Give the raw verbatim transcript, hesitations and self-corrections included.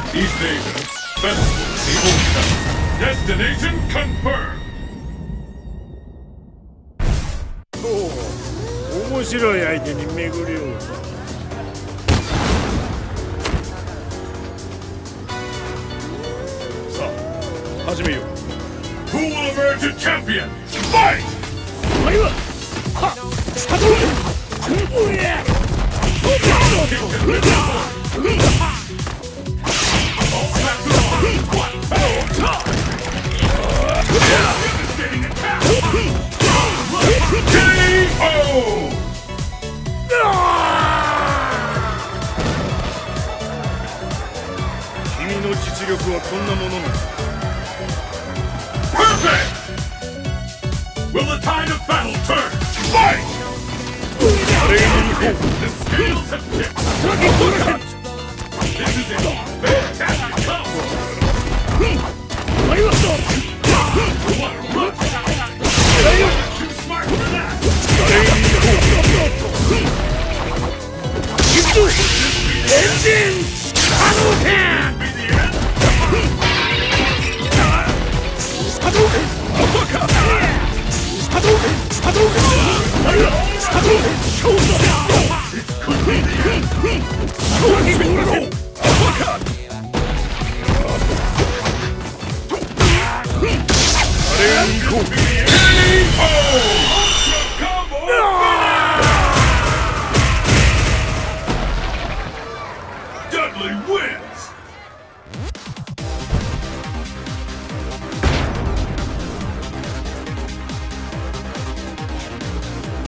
East Asia, Festival Gouken. Destination confirmed. おお、面白い相手に巡り合う。さあ、始めよう。 Who will emerge a champion? Fight! お前は、はっ、波動拳。うえ。君の実力はこんなものなの。 Perfect! Will the tide of battle turn? Fight! The scales have tipped. This is a fantastic combo. What a look! Too smart for that. Engine! Hadouken! Be the end. Hadouken! Hadouken! Hadouken! Hadouken! Shoulder!